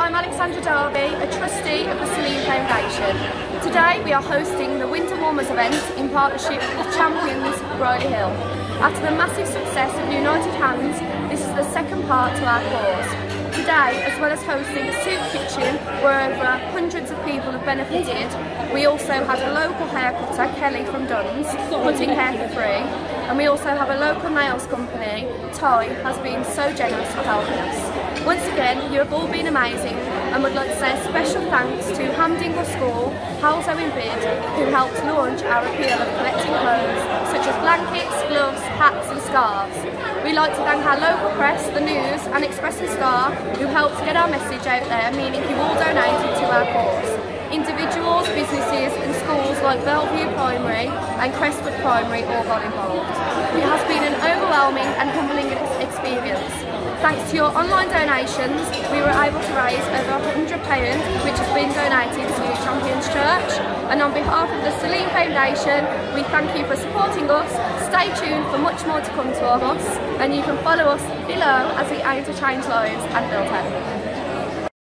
I'm Alexandra Darby, a trustee of the Celine Foundation. Today we are hosting the Winter Warmers event in partnership with Champions Brierley Hill. After the massive success of United Hands, this is the second part to our cause. Today, as well as hosting a soup kitchen where over hundreds of people have benefited, we also had a local haircutter, Kelly from Duns, cutting hair for free, and we also have a local nails company, Ty, has been so generous for helping us. Once again, you have all been amazing, and would like to say a special thanks to Hamdingle School, Halzo in Bid, who helped launch our appeal of collecting clothes such as blankets, gloves, hats and scarves. We'd like to thank our local press, the news and Express and Star, who helped get our message out there, meaning you all donated to our cause. Individuals, businesses and schools like Bellevue Primary and Crestwood Primary all got involved. It has been an overwhelming and humbling experience. Thanks to your online donations, we were able to raise over £100, which has been donated to Champions Church. And on behalf of the Celine Foundation, we thank you for supporting us. Stay tuned for much more to come to us, and you can follow us below as we aim to change lives and build hope.